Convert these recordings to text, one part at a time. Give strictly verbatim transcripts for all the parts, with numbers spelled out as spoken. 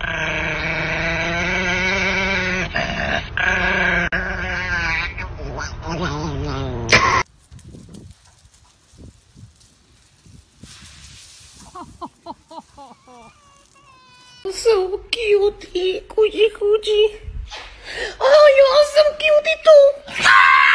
So cutie, coochie coochie. Oh, you're awesome cutie too.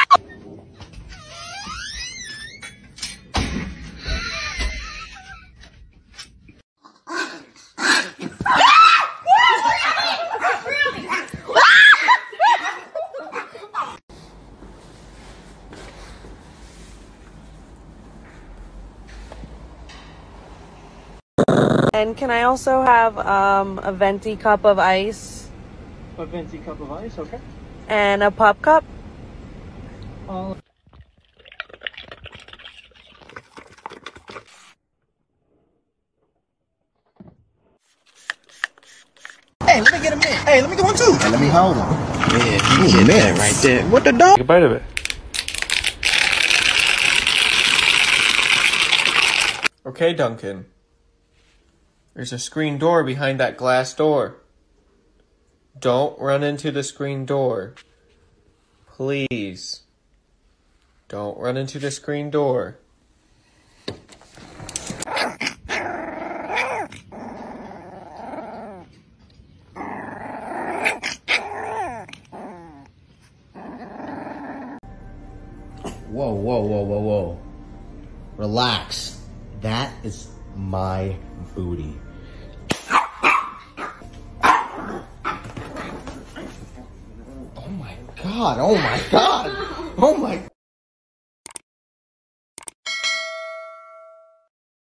And can I also have um, a venti cup of ice? A venti cup of ice, okay. And a pop cup? All Hey, let me get a mint. Hey, let me get one too. Hey, let me hold him. Yeah, you get that right there. What the dog? Take a bite of it. Okay, Duncan. There's a screen door behind that glass door. Don't run into the screen door. Please. Don't run into the screen door. Whoa, whoa, whoa, whoa, whoa. Relax. That is my booty. Oh my god, oh my god, oh my